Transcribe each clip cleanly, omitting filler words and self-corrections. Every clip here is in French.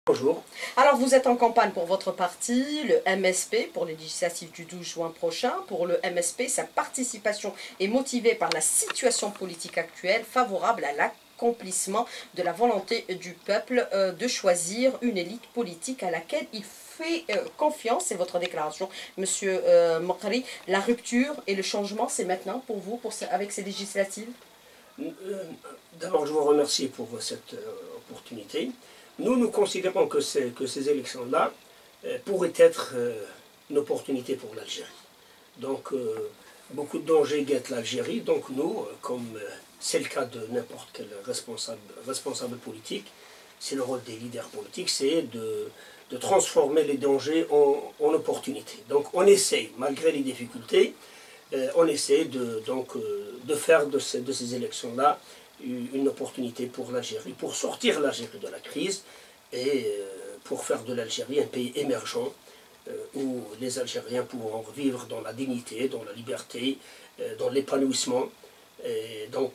Bonjour. Alors vous êtes en campagne pour votre parti, le MSP, pour les législatives du 12 juin prochain. Pour le MSP, sa participation est motivée par la situation politique actuelle favorable à l'accomplissement de la volonté du peuple de choisir une élite politique à laquelle il fait confiance. C'est votre déclaration, Monsieur Mokri. La rupture et le changement, c'est maintenant pour vous, avec ces législatives? D'abord, je vous remercie pour cette opportunité. Nous considérons que ces élections-là pourraient être une opportunité pour l'Algérie. Donc, beaucoup de dangers guettent l'Algérie. Donc, nous, comme c'est le cas de n'importe quel responsable politique, c'est le rôle des leaders politiques, c'est de transformer les dangers en opportunités. Donc, on essaye, malgré les difficultés, on essaie de faire de ces élections-là une opportunité pour l'Algérie, pour sortir l'Algérie de la crise et pour faire de l'Algérie un pays émergent où les Algériens pourront vivre dans la dignité, dans la liberté, dans l'épanouissement. Donc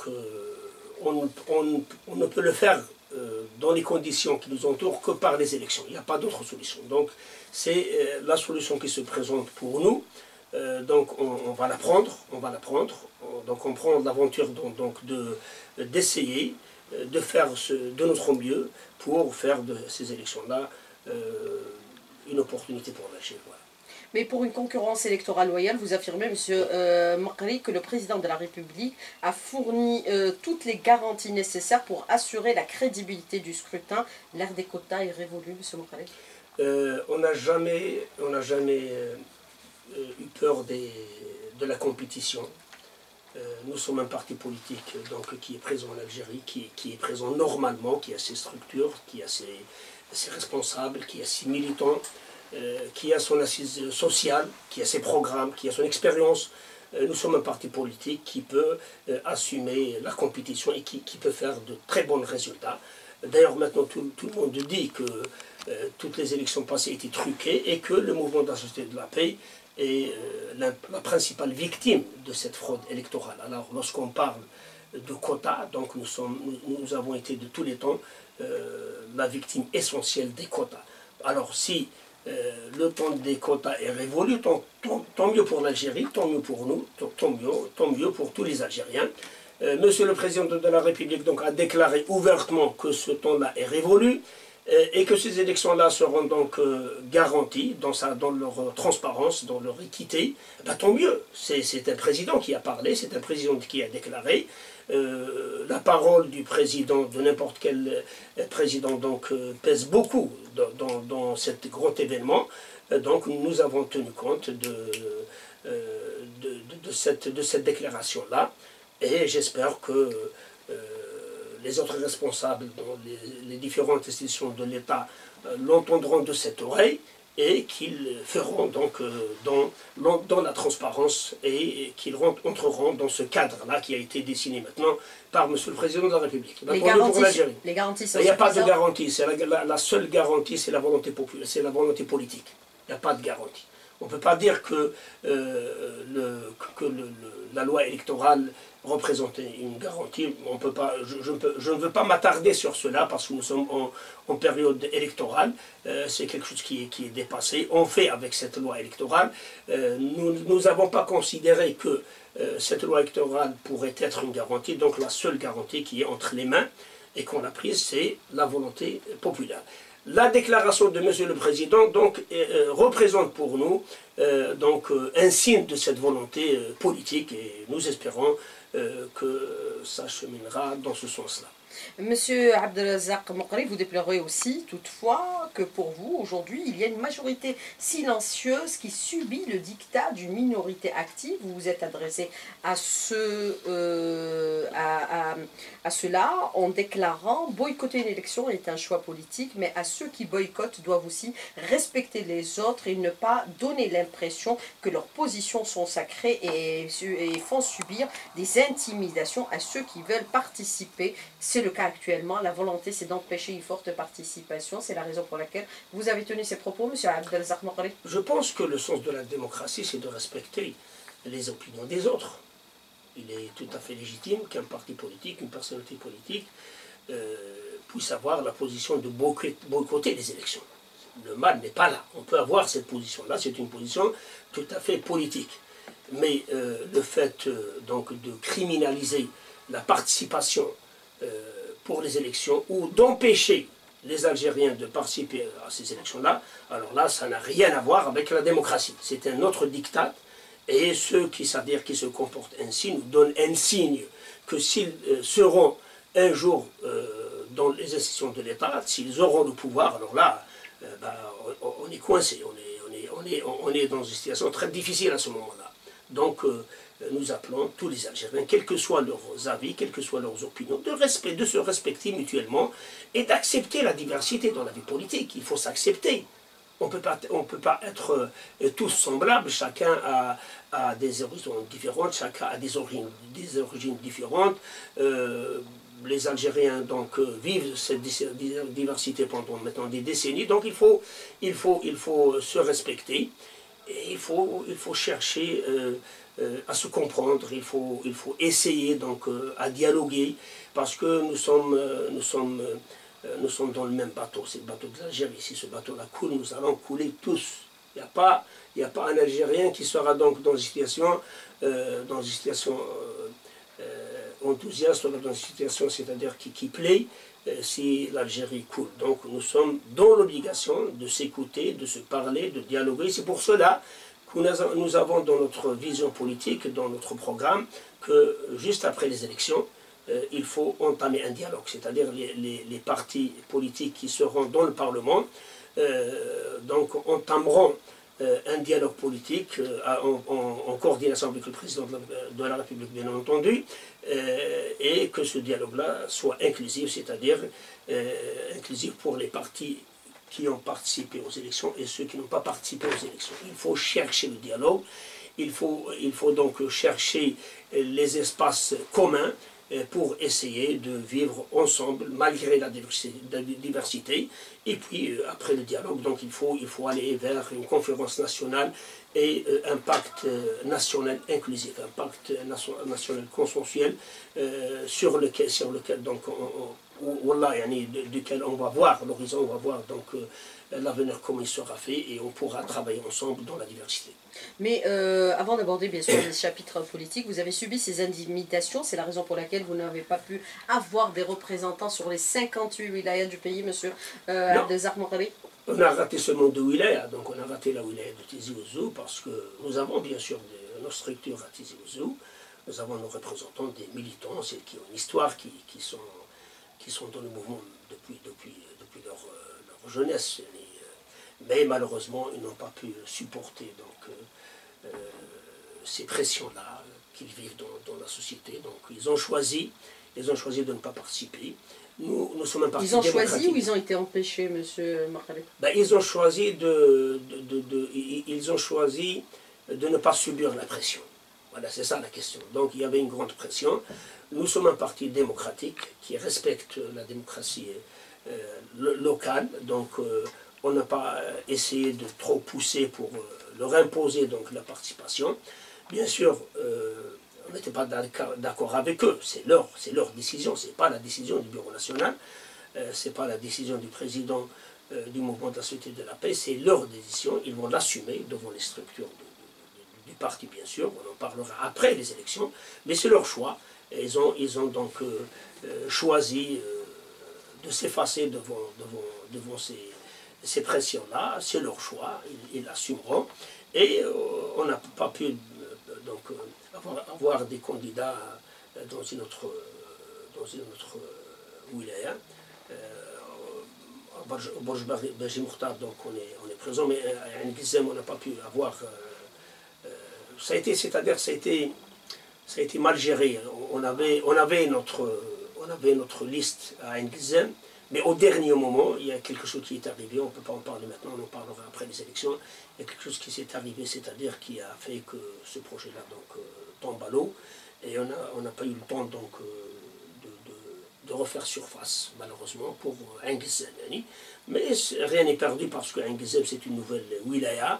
on ne peut le faire dans les conditions qui nous entourent que par les élections. Il n'y a pas d'autre solution. Donc c'est la solution qui se présente pour nous. Donc on va la prendre, donc on prend l'aventure d'essayer de faire de notre mieux pour faire de ces élections-là une opportunité pour l'Algérie. Voilà. Mais pour une concurrence électorale loyale, vous affirmez, M. Mokri, que le président de la République a fourni toutes les garanties nécessaires pour assurer la crédibilité du scrutin. L'ère des quotas est révolue, M. Mokri? On n'a jamais eu peur de la compétition. Nous sommes un parti politique qui est présent en Algérie, qui est présent normalement, qui a ses structures, qui a ses responsables, qui a ses militants, qui a son assise sociale, qui a ses programmes, qui a son expérience. Nous sommes un parti politique qui peut assumer la compétition et qui peut faire de très bons résultats. D'ailleurs, maintenant, tout le monde dit que toutes les élections passées étaient truquées et que le mouvement de la Société de la Paix est la principale victime de cette fraude électorale. Alors, lorsqu'on parle de quotas, donc nous avons été de tous les temps la victime essentielle des quotas. Alors, si le temps des quotas est révolu, tant mieux pour l'Algérie, tant mieux pour nous, tant mieux pour tous les Algériens. Monsieur le Président de la République a déclaré ouvertement que ce temps-là est révolu et que ces élections-là seront donc garanties dans leur transparence, dans leur équité. Ben, tant mieux, c'est un président qui a parlé, c'est un président qui a déclaré. La parole du président, de n'importe quel président, pèse beaucoup dans cet grand événement. Donc nous avons tenu compte de cette déclaration-là. Et j'espère que les autres responsables dans les différentes institutions de l'État l'entendront de cette oreille et qu'ils feront dans la transparence et qu'ils entreront dans ce cadre-là qui a été dessiné maintenant par M. le Président de la République. Les garanties il n'y a pas de garantie. La seule garantie, c'est la volonté populaire, c'est la volonté politique. Il n'y a pas de garantie. On ne peut pas dire que la loi électorale représentait une garantie. On peut pas, je ne veux pas m'attarder sur cela parce que nous sommes en période électorale. C'est quelque chose qui est dépassé. On fait avec cette loi électorale. Nous n'avons pas considéré que cette loi électorale pourrait être une garantie. Donc la seule garantie qui est entre les mains et qu'on a prise, c'est la volonté populaire. La déclaration de M. le Président représente pour nous un signe de cette volonté politique et nous espérons que ça cheminera dans ce sens-là. Monsieur Abdelrazak Mokri, vous déplorez aussi, toutefois, que pour vous, aujourd'hui, il y a une majorité silencieuse qui subit le diktat d'une minorité active. Vous vous êtes adressé à cela en déclarant « Boycotter une élection est un choix politique, mais à ceux qui boycottent doivent aussi respecter les autres et ne pas donner l'impression que leurs positions sont sacrées et font subir des intimidations à ceux qui veulent participer. » C'est le cas actuellement. La volonté, c'est d'empêcher une forte participation. C'est la raison pour laquelle vous avez tenu ces propos, M. Abdelrazak Mokri. Je pense que le sens de la démocratie, c'est de respecter les opinions des autres. Il est tout à fait légitime qu'un parti politique, une personnalité politique, puisse avoir la position de boycotter les élections. Le mal n'est pas là. On peut avoir cette position-là, c'est une position tout à fait politique. Mais le fait donc de criminaliser la participation pour les élections ou d'empêcher les Algériens de participer à ces élections-là, alors là, ça n'a rien à voir avec la démocratie. C'est un autre diktat, et ceux qui, c'est-à-dire qui se comportent ainsi, nous donnent un signe que s'ils seront un jour dans les institutions de l'État, s'ils auront le pouvoir, alors là, on est coincé, on est dans une situation très difficile à ce moment-là. Donc, nous appelons tous les Algériens, quels que soient leurs avis, quelles que soient leurs opinions, de se respecter mutuellement et d'accepter la diversité dans la vie politique. Il faut s'accepter. On ne peut pas être tous semblables, chacun a des origines différentes, chacun a des origines différentes. Les Algériens donc, vivent cette diversité pendant maintenant des décennies, donc il faut se respecter. Et il faut chercher à se comprendre, il faut essayer donc à dialoguer, parce que nous sommes dans le même bateau, c'est le bateau de l'Algérie. Si ce bateau-là coule, nous allons couler tous. Il n'y a pas un Algérien qui sera donc dans une situation, enthousiaste, ou dans une situation, c'est-à-dire qui plaît, si l'Algérie coule. Donc nous sommes dans l'obligation de s'écouter, de se parler, de dialoguer. C'est pour cela que nous avons dans notre vision politique, dans notre programme, que juste après les élections, il faut entamer un dialogue. C'est-à-dire les partis politiques qui seront dans le Parlement donc entameront un dialogue politique en coordination avec le président de la République, bien entendu, et que ce dialogue-là soit inclusif, c'est-à-dire inclusif pour les partis qui ont participé aux élections et ceux qui n'ont pas participé aux élections. Il faut chercher le dialogue, il faut donc chercher les espaces communs pour essayer de vivre ensemble malgré la diversité. Et puis après le dialogue, donc il faut aller vers une conférence nationale et un pacte national inclusif, un pacte national consensuel sur lequel donc duquel on va voir l'horizon, on va voir donc l'avenir comment il sera fait, et on pourra travailler ensemble dans la diversité. Mais avant d'aborder bien sûr les chapitres politiques, vous avez subi ces intimidations, c'est la raison pour laquelle vous n'avez pas pu avoir des représentants sur les 58 wilayas du pays, monsieur Abdelrazak Morali? On a raté seulement 2 wilayas, donc on a raté la wilaya de Tizi Ouzou, parce que nous avons bien sûr nos structures à Tizi Ouzou, nous avons nos représentants, des militants, ceux qui ont une histoire, qui sont dans le mouvement depuis leur jeunesse. Mais malheureusement, ils n'ont pas pu supporter donc, ces pressions-là qu'ils vivent dans la société. Donc ils ont choisi de ne pas participer. Nous sommes un parti démocratique. Ils ont choisi ou ils ont été empêchés, monsieur Markhaled? Ils ont choisi de ne pas subir la pression. Voilà, c'est ça la question. Donc il y avait une grande pression. Nous sommes un parti démocratique qui respecte la démocratie locale. Donc on n'a pas essayé de trop pousser pour leur imposer donc, la participation. Bien sûr, on n'était pas d'accord avec eux. C'est leur décision. Ce n'est pas la décision du Bureau national. Ce n'est pas la décision du président du mouvement de la Société de la Paix. C'est leur décision. Ils vont l'assumer devant les structures du parti, bien sûr. On en parlera après les élections. Mais c'est leur choix. Ils ont donc choisi de s'effacer devant ces pressions-là. C'est leur choix, ils l'assumeront. Et on n'a pas pu donc, avoir des candidats dans une autre wilaya. Au Borj Baji Mokhtar, donc on est présent, mais à N'Gizem, on n'a pas pu avoir. Ça a été mal géré. On avait notre liste à N'Gizem, mais au dernier moment, il y a quelque chose qui est arrivé. On ne peut pas en parler maintenant, on en parlera après les élections. Il y a quelque chose qui s'est arrivé, c'est-à-dire qui a fait que ce projet-là donc tombe à l'eau, et on n'a pas eu le temps donc de refaire surface, malheureusement, pour N'Gizem. Mais rien n'est perdu parce que N'Gizem, c'est une nouvelle wilaya.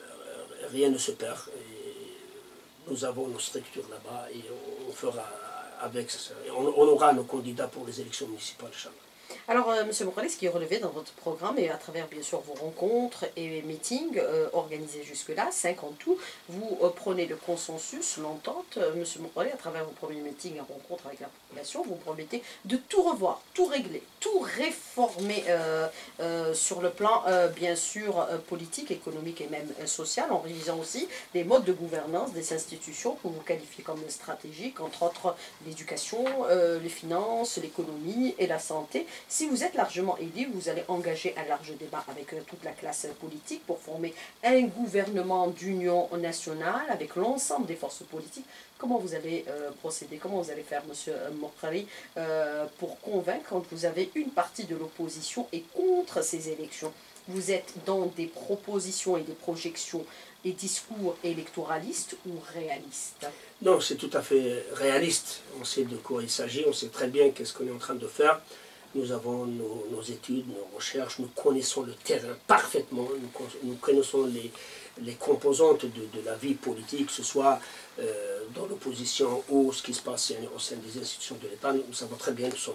Rien ne se perd. Et nous avons nos structures là-bas et on fera on aura nos candidats pour les élections municipales, Inch'Allah. Alors, M. Mokhari, ce qui est relevé dans votre programme, et à travers bien sûr vos rencontres et meetings organisés jusque-là, 5 en tout, vous prenez le consensus, l'entente. M. Mokhari, à travers vos premiers meetings et rencontres avec la population, vous promettez de tout revoir, tout régler, tout réformer sur le plan, bien sûr, politique, économique et même social, en révisant aussi les modes de gouvernance des institutions que vous qualifiez comme stratégiques, entre autres l'éducation, les finances, l'économie et la santé. Si vous êtes largement élu, vous allez engager un large débat avec toute la classe politique pour former un gouvernement d'union nationale avec l'ensemble des forces politiques. Comment vous allez procéder, comment vous allez faire, M. Mokhari, pour convaincre quand vous avez une partie de l'opposition et contre ces élections? Vous êtes dans des propositions et des projections et discours électoralistes ou réalistes? Non, c'est tout à fait réaliste. On sait de quoi il s'agit, on sait très bien qu'est-ce qu'on est en train de faire. Nous avons nos études, nos recherches, nous connaissons le terrain parfaitement, nous connaissons les composantes de la vie politique, que ce soit dans l'opposition ou ce qui se passe au sein des institutions de l'État. Nous savons très bien, nous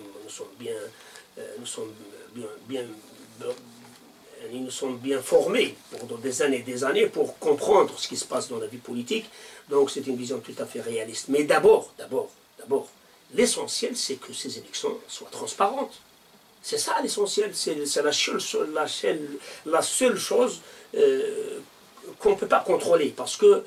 sommes bien formés pendant des années pour comprendre ce qui se passe dans la vie politique. Donc c'est une vision tout à fait réaliste. Mais d'abord, l'essentiel, c'est que ces élections soient transparentes. C'est ça l'essentiel, c'est la seule chose qu'on ne peut pas contrôler, parce que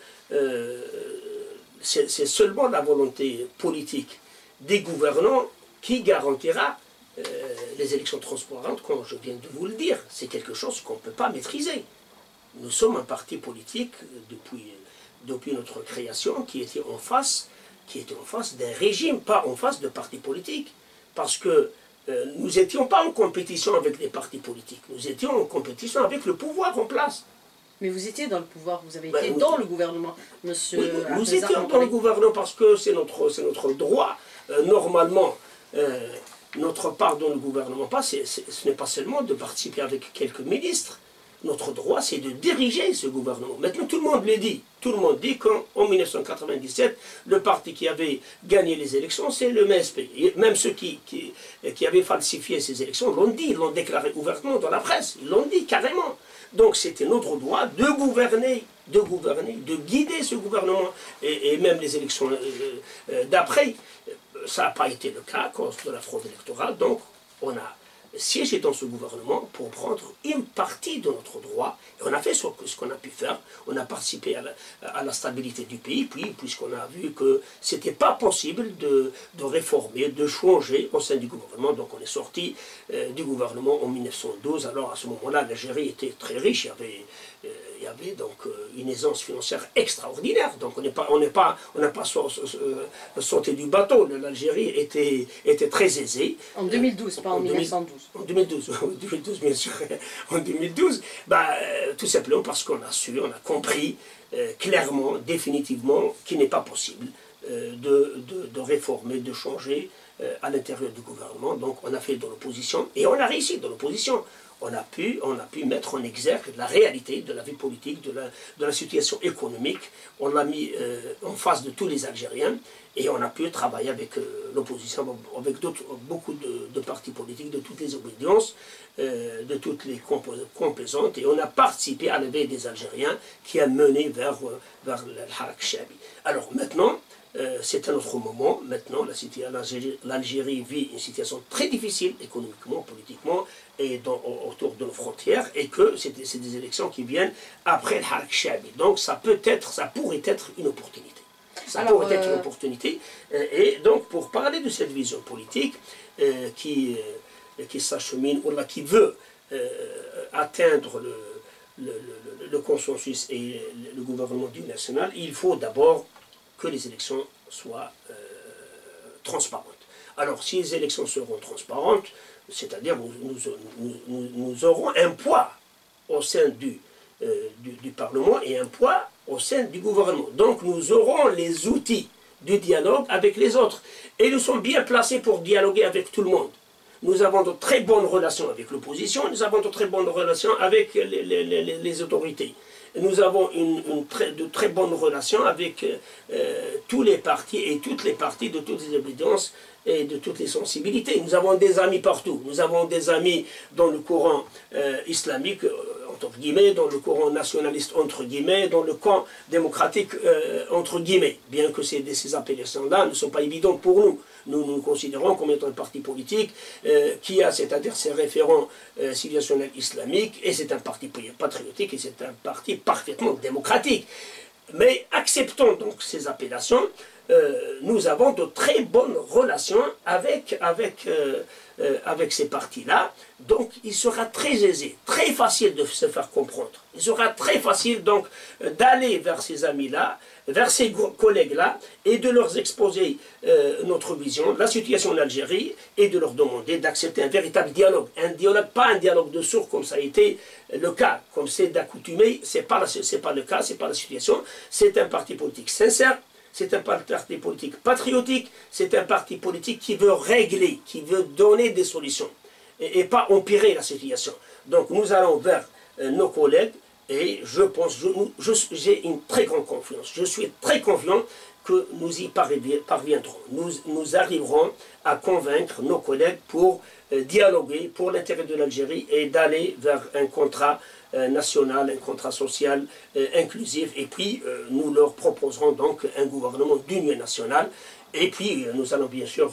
c'est seulement la volonté politique des gouvernants qui garantira les élections transparentes, comme je viens de vous le dire. C'est quelque chose qu'on ne peut pas maîtriser. Nous sommes un parti politique depuis notre création qui était en face d'un régime, pas en face de partis politiques. Parce que nous n'étions pas en compétition avec les partis politiques, nous étions en compétition avec le pouvoir en place. Mais vous étiez dans le pouvoir, vous avez été dans le gouvernement, monsieur. Oui, nous étions dans le gouvernement parce que c'est notre droit. Normalement, notre part dans le gouvernement, ce n'est pas seulement de participer avec quelques ministres. Notre droit, c'est de diriger ce gouvernement. Maintenant, tout le monde le dit. Tout le monde dit qu'en 1997, le parti qui avait gagné les élections, c'est le MSP. Et même ceux qui avaient falsifié ces élections l'ont dit, l'ont déclaré ouvertement dans la presse. Ils l'ont dit carrément. Donc, c'était notre droit de gouverner, de guider ce gouvernement. Et même les élections d'après, ça n'a pas été le cas à cause de la fraude électorale. Donc, on a siéger dans ce gouvernement pour prendre une partie de notre droit. Et on a fait ce qu'on a pu faire. On a participé à la stabilité du pays, puisqu'on a vu que ce n'était pas possible de réformer, de changer au sein du gouvernement. Donc on est sorti du gouvernement en 1912. Alors à ce moment-là, l'Algérie était très riche. Il y avait donc une aisance financière extraordinaire. Donc on n'a pas sauté du bateau. L'Algérie était très aisée. En 2012, pas en 1912. En 2012, bien sûr. En 2012, tout simplement parce qu'on a compris clairement, définitivement, qu'il n'est pas possible de réformer, de changer à l'intérieur du gouvernement. Donc on a fait de l'opposition, et on a réussi dans l'opposition. On a pu mettre en exergue la réalité de la vie politique, de la situation économique. On l'a mis en face de tous les Algériens, et on a pu travailler avec l'opposition, avec beaucoup de partis politiques, de toutes les obédiences, de toutes les complaisances, et on a participé à l'éveil des Algériens qui a mené vers le Harak Chabi. Alors maintenant, c'est un autre moment. Maintenant, l'Algérie vit une situation très difficile, économiquement, politiquement, et autour de nos frontières, et que c'est des élections qui viennent après le Harak Chabi. Donc ça pourrait être une opportunité. Pourrait être une opportunité. Et donc, pour parler de cette vision politique qui s'achemine, ou là, qui veut atteindre le consensus et le gouvernement du national, il faut d'abord que les élections soient transparentes. Alors, si les élections seront transparentes, c'est-à-dire nous aurons un poids au sein du Parlement et un poids au sein du gouvernement. Donc nous aurons les outils du dialogue avec les autres. Et nous sommes bien placés pour dialoguer avec tout le monde. Nous avons de très bonnes relations avec l'opposition, nous avons de très bonnes relations avec les autorités. Nous avons de très bonnes relations avec tous les partis et toutes les parties de toutes les obédiences et de toutes les sensibilités. Nous avons des amis partout. Nous avons des amis dans le courant islamique, entre guillemets, dans le courant nationaliste, entre guillemets, dans le camp démocratique, entre guillemets. Bien que ces appellations-là ne sont pas évidentes pour nous. Nous nous considérons comme étant un parti politique qui a, c'est-à-dire ses référents civilisationnels islamiques, et c'est un parti patriotique, et c'est un parti parfaitement démocratique. Mais acceptons donc ces appellations, nous avons de très bonnes relations avec ces partis-là, donc il sera très aisé, très facile de se faire comprendre. Il sera très facile donc d'aller vers ces amis-là, vers ces collègues-là, et de leur exposer notre vision, la situation en Algérie, et de leur demander d'accepter un véritable dialogue. Un dialogue, pas un dialogue de sourds comme ça a été le cas, comme c'est d'accoutumé, c'est pas le cas, c'est pas la situation. C'est un parti politique sincère, c'est un parti politique patriotique, c'est un parti politique qui veut régler, qui veut donner des solutions, et pas empirer la situation. Donc nous allons vers nos collègues, et je pense, j'ai une très grande confiance. Je suis très confiant que nous y parviendrons. Nous arriverons à convaincre nos collègues pour dialoguer pour l'intérêt de l'Algérie et d'aller vers un contrat national, un contrat social inclusif. Et puis nous leur proposerons donc un gouvernement d'union nationale. Et puis nous allons bien sûr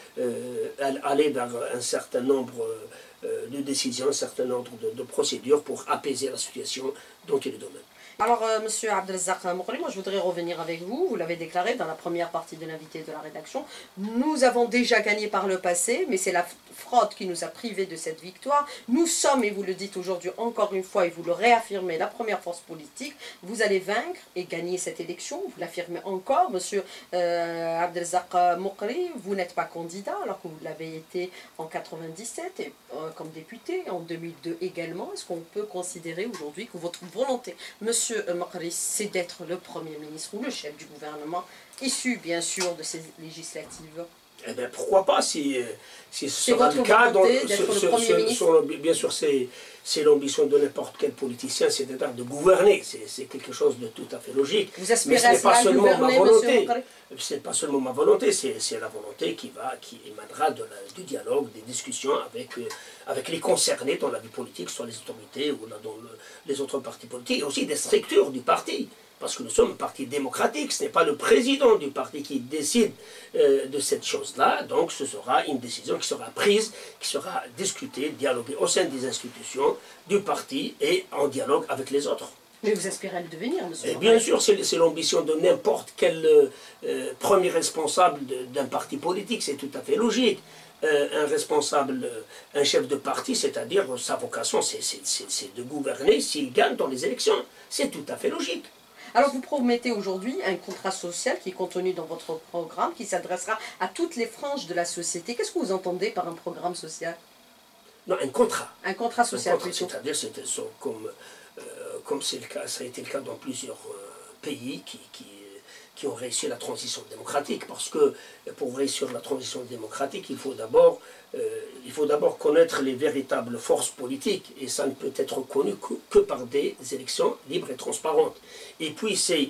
aller vers un certain nombre de décisions, un certain nombre de procédures pour apaiser la situation dans tous les domaines. Alors, Monsieur Abdelrazak Moukri, moi je voudrais revenir avec vous. Vous l'avez déclaré dans la première partie de l'invité de la rédaction. Nous avons déjà gagné par le passé, mais c'est la fraude qui nous a privés de cette victoire. Nous sommes, et vous le dites aujourd'hui encore une fois, et vous le réaffirmez, la première force politique. Vous allez vaincre et gagner cette élection. Vous l'affirmez encore, Monsieur Abdelrazak Moukri. Vous n'êtes pas candidat, alors que vous l'avez été en 97 et, comme député, en 2002 également. Est-ce qu'on peut considérer aujourd'hui que votre volonté, Monsieur Moukri, c'est d'être le Premier ministre ou le chef du gouvernement, issu bien sûr de ces législatives? Eh bien, pourquoi pas, si ce sera le cas. Bien sûr, c'est l'ambition de n'importe quel politicien, c'est-à-dire de gouverner. C'est quelque chose de tout à fait logique. Vous aspirez mais ce n'est pas seulement ma volonté. Ce n'est pas seulement ma volonté, c'est la volonté qui émanera du dialogue, des discussions avec les concernés dans la vie politique, soit les autorités ou dans les autres partis politiques, et aussi des structures du parti. Parce que nous sommes un parti démocratique, ce n'est pas le président du parti qui décide de cette chose-là, donc ce sera une décision qui sera prise, qui sera discutée, dialoguée au sein des institutions du parti et en dialogue avec les autres. Mais vous aspirez à le devenir, monsieur Moukri? Bien sûr, c'est l'ambition de n'importe quel premier responsable d'un parti politique, c'est tout à fait logique. Un responsable, un chef de parti, c'est-à-dire sa vocation, c'est de gouverner s'il gagne dans les élections. C'est tout à fait logique. Alors vous promettez aujourd'hui un contrat social qui est contenu dans votre programme, qui s'adressera à toutes les franges de la société. Qu'est-ce que vous entendez par un programme social? Non, un contrat. Un contrat social, c'est-à-dire, comme c'est le cas, ça a été le cas dans plusieurs pays qui ont réussi la transition démocratique. Parce que pour réussir la transition démocratique, il faut d'abord connaître les véritables forces politiques. Et ça ne peut être connu que par des élections libres et transparentes. Et puis ces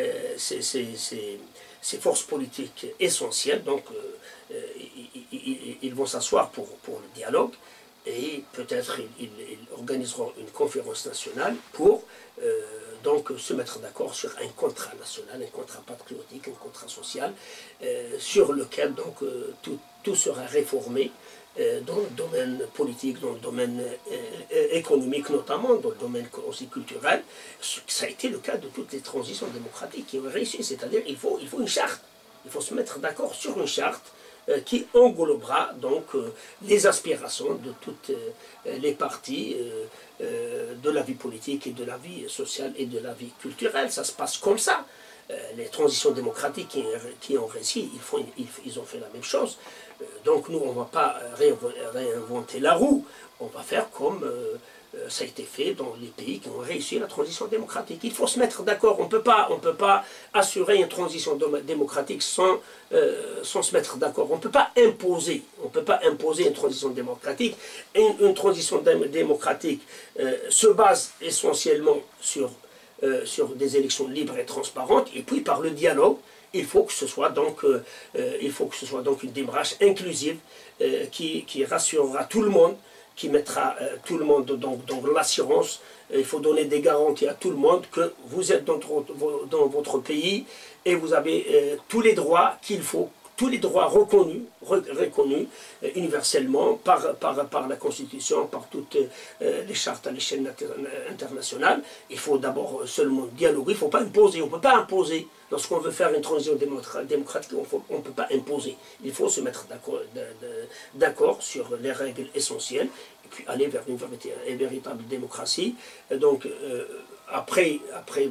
forces politiques essentielles, donc ils vont s'asseoir pour le dialogue. Et peut-être ils organiseront une conférence nationale pour donc se mettre d'accord sur un contrat national, un contrat patriotique, un contrat social, sur lequel donc tout sera réformé dans le domaine politique, dans le domaine économique notamment, dans le domaine aussi culturel. Ça a été le cas de toutes les transitions démocratiques qui ont réussi, c'est-à-dire il faut une charte, il faut se mettre d'accord sur une charte qui englobera donc les aspirations de toutes les parties de la vie politique et de la vie sociale et de la vie culturelle. Ça se passe comme ça. Les transitions démocratiques qui ont réussi, ils ont fait la même chose. Donc nous, on ne va pas réinventer la roue. On va faire comme ça a été fait dans les pays qui ont réussi la transition démocratique. Il faut se mettre d'accord. On ne peut pas assurer une transition démocratique sans se mettre d'accord. On ne peut pas imposer. Une transition démocratique. Une transition démocratique se base essentiellement sur des élections libres et transparentes, et puis par le dialogue. Il faut que ce soit donc une démarche inclusive qui rassurera tout le monde, qui mettra tout le monde dans l'assurance. Il faut donner des garanties à tout le monde que vous êtes dans votre pays et vous avez tous les droits qu'il faut, tous les droits reconnus universellement par la Constitution, par toutes les chartes à l'échelle internationale. Il faut d'abord seulement dialoguer, il ne faut pas imposer, on ne peut pas imposer. Lorsqu'on veut faire une transition démocratique, on ne peut pas imposer. Il faut se mettre d'accord sur les règles essentielles et puis aller vers une véritable démocratie. Donc, après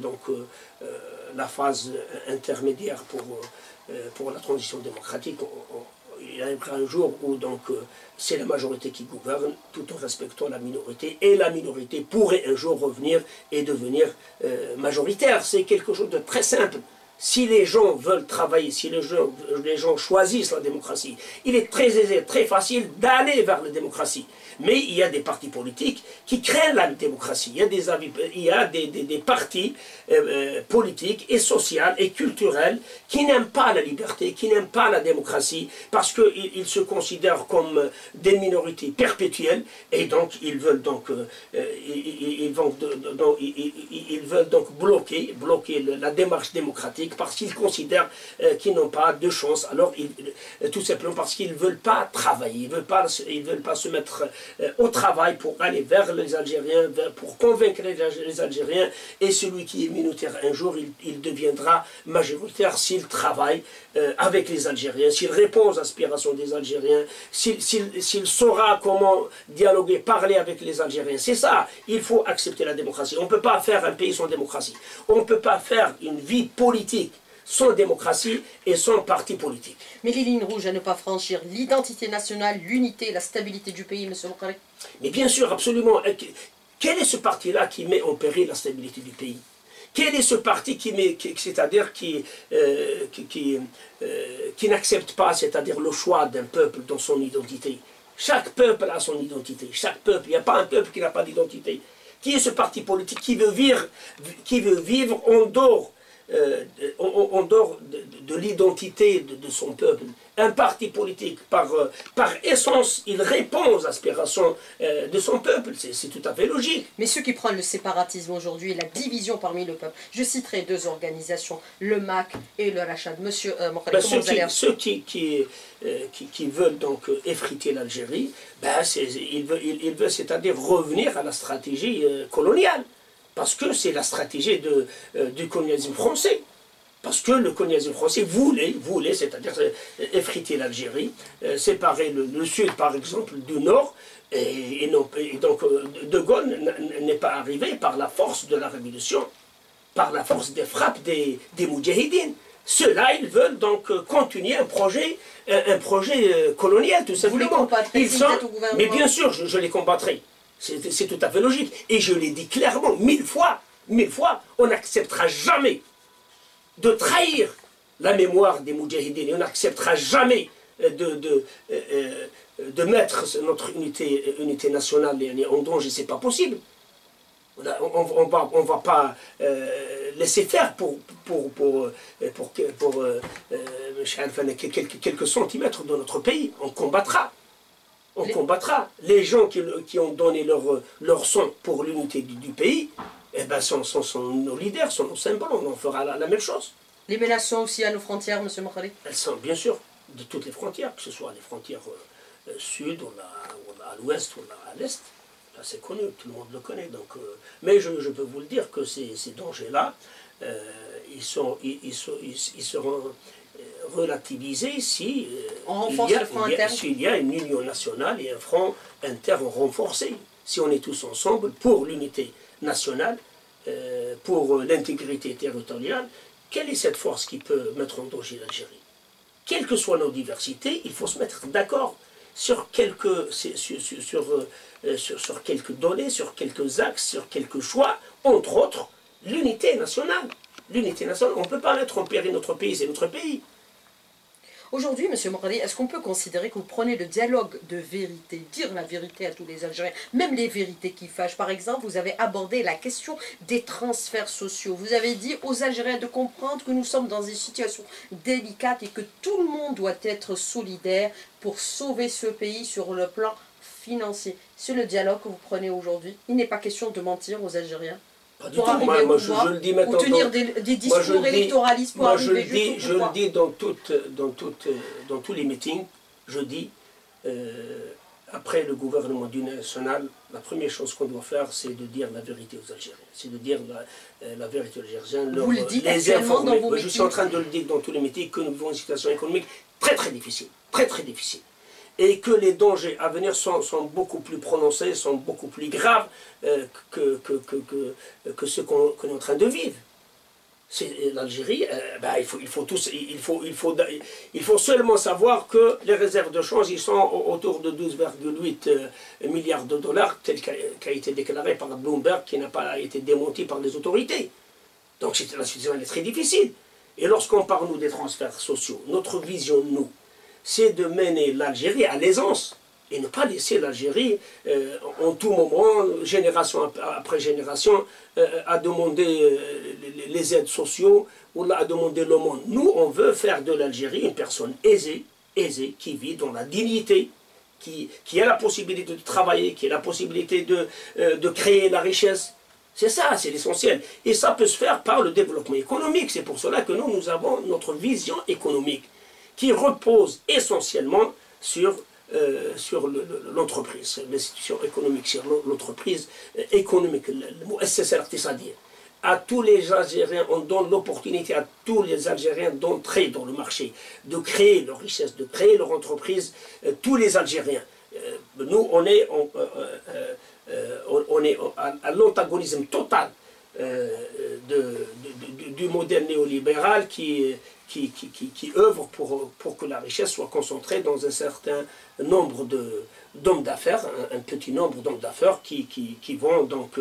la phase intermédiaire pour la transition démocratique, il arrivera un jour où c'est la majorité qui gouverne tout en respectant la minorité, et la minorité pourrait un jour revenir et devenir majoritaire. C'est quelque chose de très simple. Si les gens veulent travailler, si les gens choisissent la démocratie, il est très aisé, très facile d'aller vers la démocratie. Mais il y a des partis politiques qui craignent la démocratie. Il y a des partis politiques et sociaux et culturels qui n'aiment pas la liberté, qui n'aiment pas la démocratie, parce qu'ils se considèrent comme des minorités perpétuelles, et donc ils veulent bloquer la démarche démocratique, parce qu'ils considèrent qu'ils n'ont pas de chance. Alors, tout simplement parce qu'ils ne veulent pas travailler, ils veulent pas se mettre au travail pour aller vers les Algériens, pour convaincre les Algériens, et celui qui est minoritaire un jour, il deviendra majoritaire s'il travaille avec les Algériens, s'il répond aux aspirations des Algériens, s'il saura comment dialoguer, parler avec les Algériens. C'est ça, il faut accepter la démocratie. On ne peut pas faire un pays sans démocratie. On ne peut pas faire une vie politique sans démocratie et sans parti politique. Mais les lignes rouges à ne pas franchir, l'identité nationale, l'unité, la stabilité du pays, M. Mokhari? Mais bien sûr, absolument. Quel est ce parti-là qui met en péril la stabilité du pays? Quel est ce parti qui n'accepte pas, c'est-à-dire le choix d'un peuple dans son identité? Chaque peuple a son identité. Chaque peuple, il n'y a pas un peuple qui n'a pas d'identité. Qui est ce parti politique qui veut vivre en dehors de l'identité de son peuple? Un parti politique, par essence, il répond aux aspirations de son peuple. C'est tout à fait logique. Mais ceux qui prennent le séparatisme aujourd'hui et la division parmi le peuple, je citerai deux organisations, le MAC et le Rachad. Monsieur Mokhari, ceux qui veulent donc effriter l'Algérie, ils veulent c'est-à-dire revenir à la stratégie coloniale. Parce que c'est la stratégie du colonialisme français. Parce que le colonialisme français voulait c'est-à-dire effriter l'Algérie, séparer le Sud, par exemple, du Nord, et donc De Gaulle n'est pas arrivé par la force de la révolution, par la force des frappes des Moudjahidines. Ceux-là, ils veulent donc continuer un projet colonial, tout simplement. Mais bien sûr, je les combattrai. C'est tout à fait logique. Et je l'ai dit clairement, mille fois, on n'acceptera jamais de trahir la mémoire des Moudjahidines. On n'acceptera jamais de mettre notre unité nationale en danger. C'est pas possible. On va pas laisser faire pour quelques centimètres de notre pays. On combattra. On combattra. Les gens qui ont donné leur sang pour l'unité du pays, sont nos leaders, sont nos symboles, on en fera la même chose. Les menaces sont aussi à nos frontières, M. Mokhari? Elles sont bien sûr de toutes les frontières, que ce soit les frontières sud, ou à l'ouest, ou à l'est. C'est connu, tout le monde le connaît. Donc, mais je peux vous le dire que ces dangers-là, ils seront relativisés s'il y a une union nationale et un front interne renforcé. Si on est tous ensemble pour l'unité nationale, pour l'intégrité territoriale, quelle est cette force qui peut mettre en danger l'Algérie? Quelles que soient nos diversités, il faut se mettre d'accord. sur quelques, sur quelques données, sur quelques axes, sur quelques choix, entre autres, l'unité nationale. L'unité nationale, on ne peut pas mettre en péril notre pays, c'est notre pays. Aujourd'hui, M. Moradi, est-ce qu'on peut considérer que vous prenez le dialogue de vérité, dire la vérité à tous les Algériens, même les vérités qui fâchent? Par exemple, vous avez abordé la question des transferts sociaux. Vous avez dit aux Algériens de comprendre que nous sommes dans une situation délicate et que tout le monde doit être solidaire pour sauver ce pays sur le plan financier. C'est le dialogue que vous prenez aujourd'hui. Il n'est pas question de mentir aux Algériens. Pas du Pour tout. arriver au pouvoir, je le dis maintenant. ou tenir des discours électoralistes pour arriver je le dis dans tous les meetings, je dis, après le gouvernement d'union nationale, la première chose qu'on doit faire, c'est de dire la vérité aux Algériens. C'est de dire la vérité aux Algériens. Vous le dites les actuellement informer. dans vos meetings. Je suis en train de le dire dans tous les meetings, que nous vivons une situation économique très très difficile. Très très difficile. Et que les dangers à venir sont beaucoup plus prononcés, sont beaucoup plus graves que ce qu'on est en train de vivre. L'Algérie, il faut seulement savoir que les réserves de change ils sont autour de 12,8 milliards de dollars, tel qu'a été déclaré par Bloomberg, qui n'a pas été démenti par les autorités. Donc la situation est très difficile. Et lorsqu'on parle, nous, des transferts sociaux, notre vision, nous, c'est de mener l'Algérie à l'aisance et ne pas laisser l'Algérie en tout moment, génération après génération, à demander les aides sociaux ou à demander l'aumône. Nous, on veut faire de l'Algérie une personne aisée, qui vit dans la dignité, qui a la possibilité de travailler, qui a la possibilité de créer la richesse. C'est ça, c'est l'essentiel. Et ça peut se faire par le développement économique. C'est pour cela que nous avons notre vision économique, qui repose essentiellement sur l'entreprise, l'institution économique, sur l'entreprise économique, le mot SSR, c'est-à-dire à tous les Algériens, on donne l'opportunité à tous les Algériens d'entrer dans le marché, de créer leur richesse, de créer leur entreprise, tous les Algériens. Nous, on est à l'antagonisme total du modèle néolibéral qui œuvre pour que la richesse soit concentrée dans un certain nombre d'hommes d'affaires, un petit nombre d'hommes d'affaires qui vont donc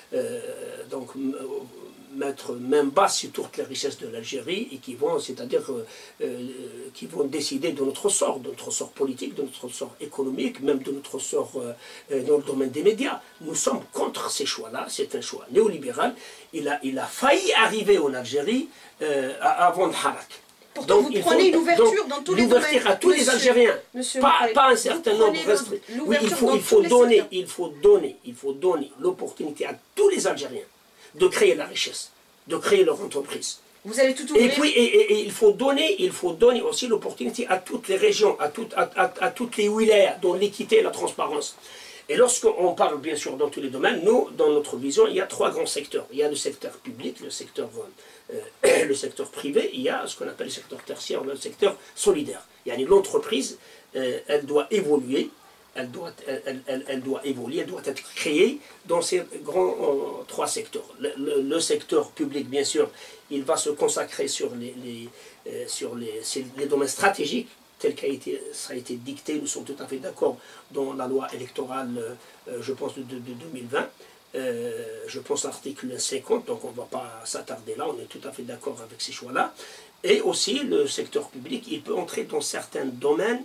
mettre main basse sur toutes les richesses de l'Algérie et qui vont, c'est-à-dire qui vont décider de notre sort politique, de notre sort économique, même de notre sort dans le domaine des médias. Nous sommes contre ces choix-là, c'est un choix néolibéral. Il a failli arriver en Algérie avant le Harak. Pourtant, vous prenez une ouverture dans tous les domaines. L'ouverture à tous les Algériens, pas un certain nombre restreint. Oui, il faut donner l'opportunité à tous les Algériens de créer la richesse, de créer leur entreprise. Vous allez tout ouvrir. Et puis, il faut donner aussi l'opportunité à toutes les régions, à toutes les wilayas, dont l'équité et la transparence. Et lorsqu'on parle, bien sûr, dans tous les domaines, nous, dans notre vision, il y a trois grands secteurs. Il y a le secteur public, le secteur privé, il y a ce qu'on appelle le secteur tertiaire, le secteur solidaire. L'entreprise, elle doit évoluer, elle doit être créée dans ces grands trois secteurs. Le secteur public, bien sûr, il va se consacrer sur les domaines stratégiques, tel ça a été dicté, nous sommes tout à fait d'accord dans la loi électorale, je pense, de 2020. Je pense à l'article 50, donc on ne va pas s'attarder là, on est tout à fait d'accord avec ces choix-là. Et aussi, le secteur public, il peut entrer dans certains domaines,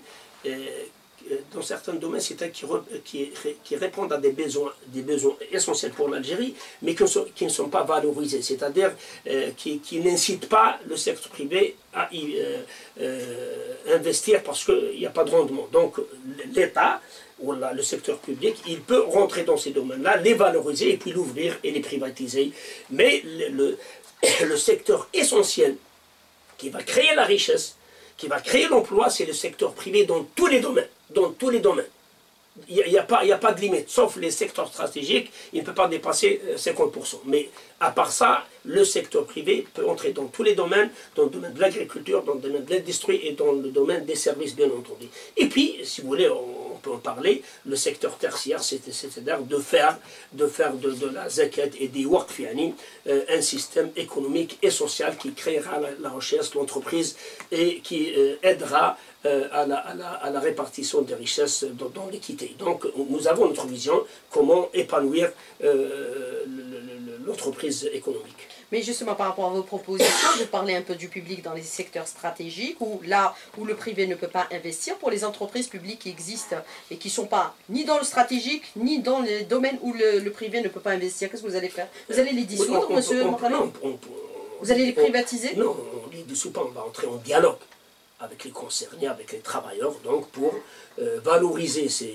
c'est-à-dire qui répondent à des besoins essentiels pour l'Algérie, mais qui ne sont pas valorisés, c'est-à-dire qui n'incitent pas le secteur privé à y investir parce qu'il n'y a pas de rendement. Donc l'État, ou le secteur public, il peut rentrer dans ces domaines-là, les valoriser et puis l'ouvrir et les privatiser. Mais le secteur essentiel qui va créer la richesse, qui va créer l'emploi, c'est le secteur privé dans tous les domaines. Dans tous les domaines. Il n'y a pas de limite, sauf les secteurs stratégiques, il ne peut pas dépasser 50%. Mais à part ça, le secteur privé peut entrer dans tous les domaines, dans le domaine de l'agriculture, dans le domaine de l'industrie et dans le domaine des services, bien entendu. Et puis, si vous voulez, on peut en parler, le secteur tertiaire, c'est-à-dire de faire de la zakat et des waqf, un système économique et social qui créera la richesse, l'entreprise, et qui aidera à la répartition des richesses dans l'équité. Donc nous avons notre vision, comment épanouir l'entreprise économique. Mais justement, par rapport à vos propositions, vous parlez un peu du public dans les secteurs stratégiques, où là où le privé ne peut pas investir, pour les entreprises publiques qui existent et qui ne sont pas ni dans le stratégique, ni dans les domaines où le privé ne peut pas investir. Qu'est-ce que vous allez faire? Vous allez les dissoudre, monsieur Mokhale? Vous allez les privatiser? Non, on ne les dissout pas, on va entrer en dialogue avec les concernés, avec les travailleurs, donc pour valoriser ces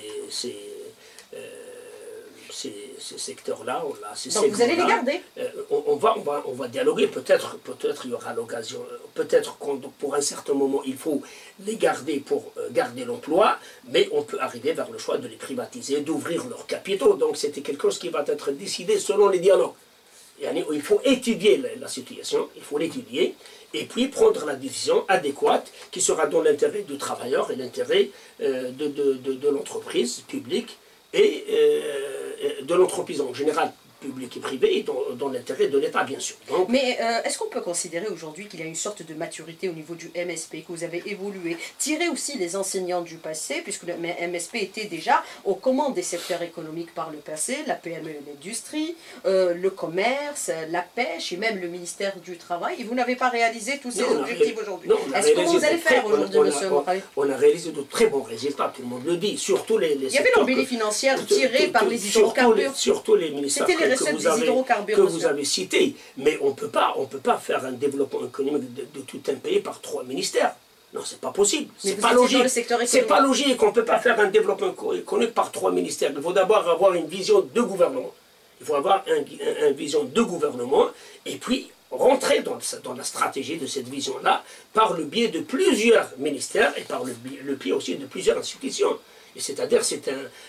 secteurs-là. Donc vous allez les garder? On va dialoguer, peut-être il y aura l'occasion, peut-être pour un certain moment il faut les garder pour garder l'emploi, mais on peut arriver vers le choix de les privatiser, d'ouvrir leurs capitaux, donc c'était quelque chose qui va être décidé selon les dialogues. Il faut étudier la situation, il faut l'étudier, et puis prendre la décision adéquate qui sera dans l'intérêt du travailleur et l'intérêt de l'entreprise publique et de l'entreprise en général, public et privé, et dans l'intérêt de l'État, bien sûr. Donc, mais est-ce qu'on peut considérer aujourd'hui qu'il y a une sorte de maturité au niveau du MSP, que vous avez évolué, tiré aussi les enseignants du passé, puisque le MSP était déjà aux commandes des secteurs économiques par le passé, la PME et l'industrie, le commerce, la pêche et même le ministère du Travail, et vous n'avez pas réalisé tous ces objectifs aujourd'hui. Comment vous allez faire aujourd'hui, monsieur Mokhale? On a réalisé de très bons résultats, tout le monde le dit, surtout les il y avait l'embellie financière tirée par les hydrocarbures. Surtout les ministères que vous avez cités, mais on ne peut pas faire un développement économique de tout un pays par 3 ministères. Non, c'est pas possible. C'est pas logique. C'est pas logique. On ne peut pas faire un développement économique par 3 ministères. Il faut d'abord avoir une vision de gouvernement. Il faut avoir une vision de gouvernement et puis rentrer dans la stratégie de cette vision-là par le biais de plusieurs ministères et par le biais aussi de plusieurs institutions. C'est-à-dire c'est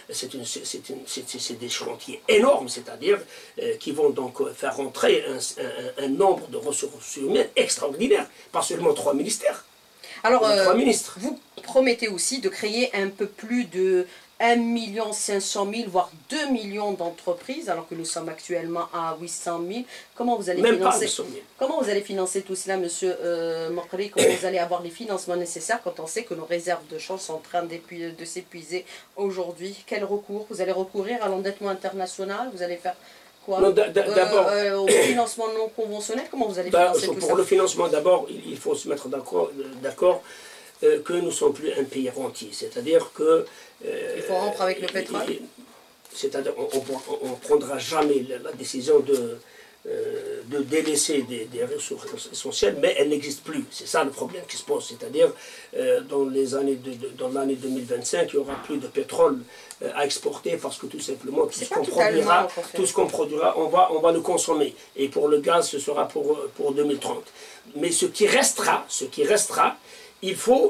des chantiers énormes, c'est-à-dire qui vont donc faire rentrer un nombre de ressources humaines extraordinaires, pas seulement 3 ministères. Alors, 3 ministres. Vous promettez aussi de créer un peu plus de 1 500 000, voire 2 millions d'entreprises, alors que nous sommes actuellement à 800 000. Comment vous allez Comment vous allez financer tout cela, monsieur Mokhale? Comment vous allez avoir les financements nécessaires quand on sait que nos réserves de change sont en train de s'épuiser aujourd'hui? Quel recours? Vous allez recourir à l'endettement international? Vous allez faire quoi? Au financement non conventionnel? Comment vous allez financer tout ça? Pour le financement, d'abord, il faut se mettre d'accord que nous ne sommes plus un pays rentier. C'est-à-dire que... il faut rompre avec le pétrole? C'est-à-dire on ne prendra jamais la décision de délaisser des ressources essentielles, mais elles n'existent plus. C'est ça le problème qui se pose. C'est-à-dire, dans l'année 2025, il n'y aura plus de pétrole à exporter parce que tout simplement, tout ce qu'on produira, on va le consommer. Et pour le gaz, ce sera pour 2030. Mais ce qui restera, il faut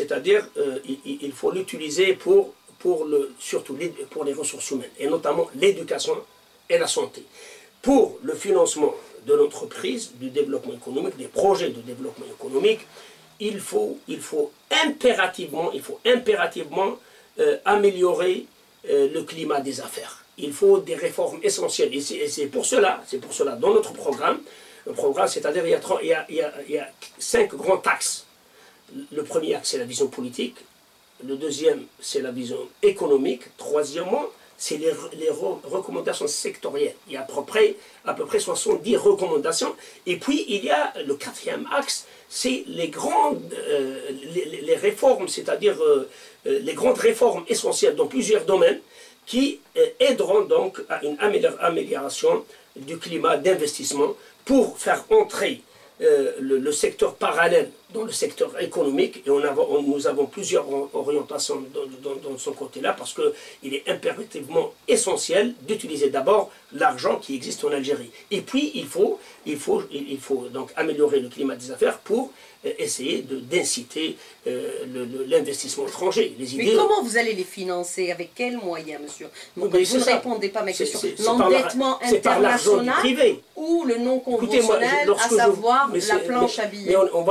l'utiliser surtout pour les ressources humaines, et notamment l'éducation et la santé. Pour le financement de l'entreprise, du développement économique, des projets de développement économique, il faut impérativement améliorer le climat des affaires. Il faut des réformes essentielles. Et c'est pour cela, dans notre programme, c'est-à-dire il y a 5 grands axes. Le premier axe, c'est la vision politique. Le deuxième, c'est la vision économique. Troisièmement, c'est les recommandations sectorielles. Il y a à peu près 70 recommandations. Et puis, il y a le 4e axe, c'est les réformes, c'est-à-dire les grandes réformes essentielles dans plusieurs domaines qui aideront donc à une amélioration du climat d'investissement pour faire entrer le secteur parallèle dans le secteur économique, et nous avons plusieurs orientations dans ce côté-là, parce qu'il est impérativement essentiel d'utiliser d'abord l'argent qui existe en Algérie. Et puis il faut donc améliorer le climat des affaires pour essayer d'inciter l'investissement étranger. Mais comment vous allez les financer? Avec quels moyens, monsieur? Vous ne répondez pas à ma question. L'endettement international ou le non conventionnel, à savoir la planche à billets? On va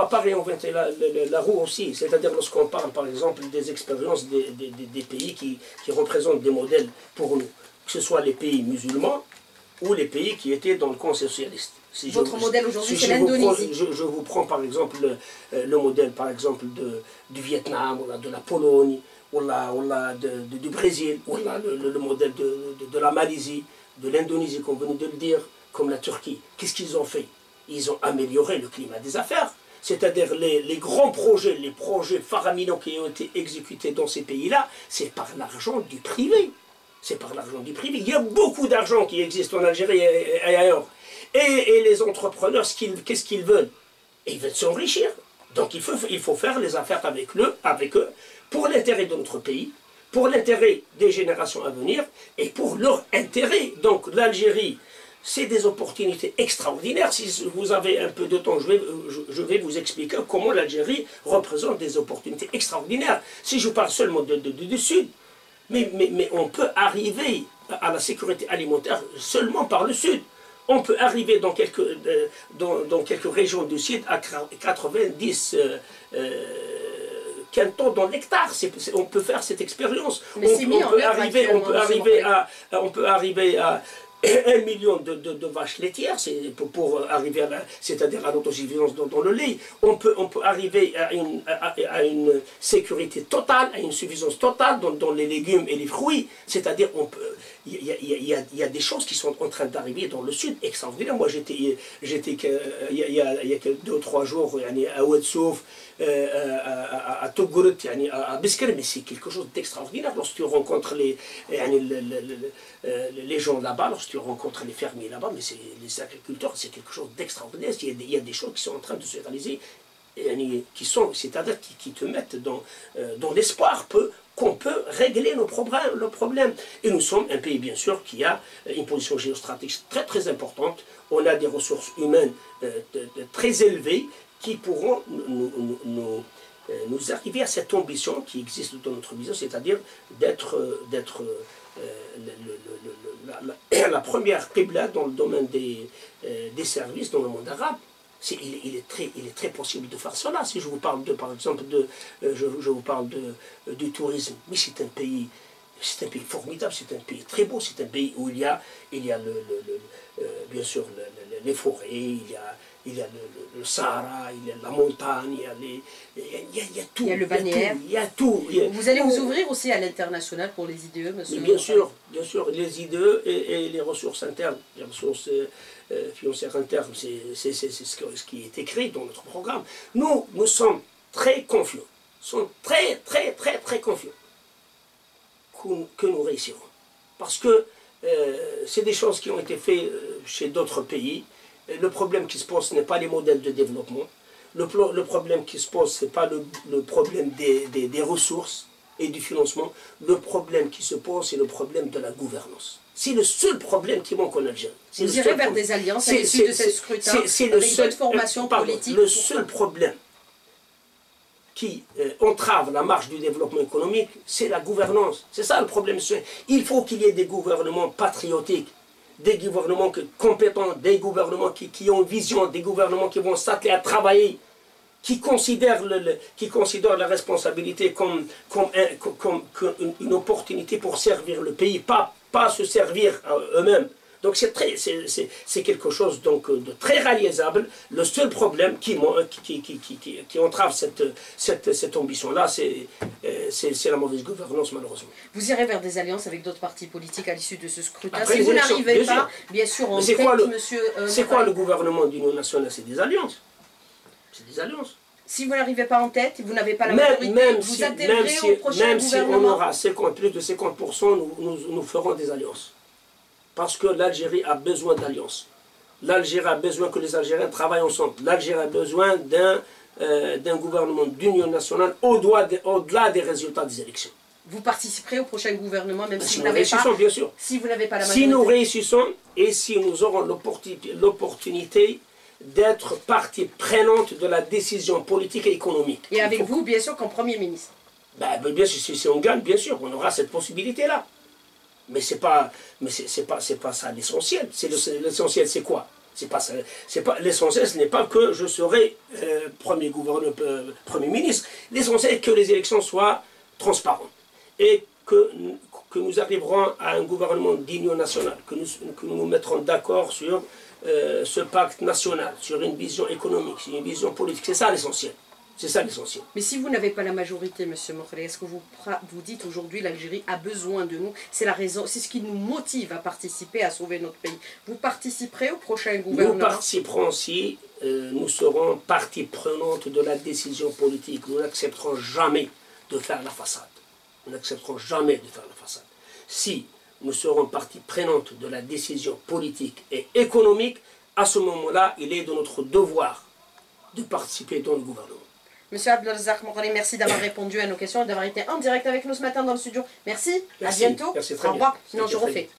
réinventer la roue aussi. C'est-à-dire lorsqu'on parle, par exemple, des expériences des pays qui représentent des modèles pour nous, que ce soit les pays musulmans ou les pays qui étaient dans le camp socialiste. Votre modèle aujourd'hui, c'est l'Indonésie. Je vous prends par exemple le modèle par exemple du Vietnam, ou de la Pologne, ou du Brésil, ou le modèle de la Malaisie, de l'Indonésie, comme vous venez de le dire, comme la Turquie. Qu'est-ce qu'ils ont fait? Ils ont amélioré le climat des affaires. C'est-à-dire les grands projets, les projets faramineux qui ont été exécutés dans ces pays-là, c'est par l'argent du privé. C'est par l'argent du privé. Il y a beaucoup d'argent qui existe en Algérie et ailleurs. Et les entrepreneurs, qu'est-ce qu'ils veulent? Ils veulent s'enrichir. Donc il faut faire les affaires avec eux, pour l'intérêt de notre pays, pour l'intérêt des générations à venir, et pour leur intérêt. Donc l'Algérie, c'est des opportunités extraordinaires. Si vous avez un peu de temps, je vais vous expliquer comment l'Algérie représente des opportunités extraordinaires. Si je parle seulement du Sud, mais on peut arriver à la sécurité alimentaire seulement par le Sud. On peut arriver dans quelques régions du Sud à 90 cantons dans l'hectare. On peut faire cette expérience. On peut arriver à 1 million de vaches laitières, pour arriver c'est-à-dire à l'autosuffisance dans le lait. On peut arriver à une sécurité totale, à une suffisance totale dans les légumes et les fruits. C'est-à-dire il y a des choses qui sont en train d'arriver dans le sud extraordinaire. Moi j'étais il y a 2 ou 3 jours à Ouedsouf, à Togourt, à Biskr, mais c'est quelque chose d'extraordinaire lorsque tu rencontres les gens là-bas, lorsque tu rencontres les fermiers là-bas, mais les agriculteurs, c'est quelque chose d'extraordinaire. Il y a des choses qui sont en train de se réaliser, c'est-à-dire qui te mettent dans l'espoir qu'on peut régler nos problèmes. Et nous sommes un pays, bien sûr, qui a une position géostratégique très très importante. On a des ressources humaines très élevées qui pourront nous arriver à cette ambition qui existe dans notre vision, c'est-à-dire d'être la première qibla dans le domaine des services dans le monde arabe. Il est très possible de faire cela. Si je vous parle par exemple je vous parle du tourisme, mais c'est un pays formidable, c'est un pays très beau, c'est un pays où il y a bien sûr les forêts, il y a le Sahara, il y a la montagne, il y a tout. Il y a le balnéaire. Il y a tout. Vous allez vous ouvrir aussi à l'international pour les IDE, monsieur? Bien sûr, les IDE et les ressources internes, les ressources financières internes, c'est ce qui est écrit dans notre programme. Nous sommes très confiants, très confiants que nous réussirons. Parce que c'est des choses qui ont été faites chez d'autres pays. Le problème qui se pose, ce n'est pas les modèles de développement. Le problème qui se pose, ce n'est pas le problème des ressources et du financement. Le problème qui se pose, c'est le problème de la gouvernance. C'est le seul problème qui manque en Algérie. Vous irez vers des alliances à l'issue de ce scrutin avec d'autres formations politiques. Le seul problème qui entrave la marche du développement économique, c'est la gouvernance. C'est ça le problème. Il faut qu'il y ait des gouvernements patriotiques, des gouvernements compétents, des gouvernements qui ont une vision, des gouvernements qui vont s'atteler à travailler, qui considèrent la responsabilité comme une opportunité pour servir le pays, pas se servir eux-mêmes. Donc c'est quelque chose donc, de très réalisable. Le seul problème qui entrave cette ambition-là, c'est la mauvaise gouvernance, malheureusement. Vous irez vers des alliances avec d'autres partis politiques à l'issue de ce scrutin. Si vous n'arrivez pas, bien sûr, on c'est quoi le gouvernement d'union nationale? C'est des alliances. C'est des alliances. Si vous n'arrivez pas en tête, vous n'avez pas la majorité, vous adhérez au prochain gouvernement. Même si on aura plus de 50%, nous ferons des alliances. Parce que l'Algérie a besoin d'alliance. L'Algérie a besoin que les Algériens travaillent ensemble. l'Algérie a besoin d'un gouvernement d'union nationale au-delà des résultats des élections. Vous participerez au prochain gouvernement, même si vous n'avez pas, bien sûr. Si vous n'avez pas la majorité. Si nous réussissons et si nous aurons l'opportunité d'être partie prenante de la décision politique et économique. Et avec vous, bien sûr, comme Premier ministre. Bien sûr, si on gagne, bien sûr, on aura cette possibilité-là. Mais c'est pas ça l'essentiel. L'essentiel, c'est quoi? C'est pas ça. C'est pas l'essentiel. Ce n'est pas que je serai premier ministre. L'essentiel est que les élections soient transparentes et que nous arriverons à un gouvernement d'union nationale, que nous mettrons d'accord sur ce pacte national, sur une vision économique, sur une vision politique. C'est ça l'essentiel. C'est ça l'essentiel. Mais si vous n'avez pas la majorité, M. Mokhreli, est-ce que vous dites aujourd'hui l'Algérie a besoin de nous? C'est la raison, c'est ce qui nous motive à participer, à sauver notre pays. Vous participerez au prochain gouvernement? Nous participerons si nous serons partie prenante de la décision politique. Nous n'accepterons jamais de faire la façade. Nous n'accepterons jamais de faire la façade. Si nous serons partie prenante de la décision politique et économique, à ce moment-là, il est de notre devoir de participer dans le gouvernement. Monsieur Abdelrazak Mokhreli, merci d'avoir répondu à nos questions et d'avoir été en direct avec nous ce matin dans le studio. Merci, à bientôt. Merci, très au revoir. bien. Sinon, je refais.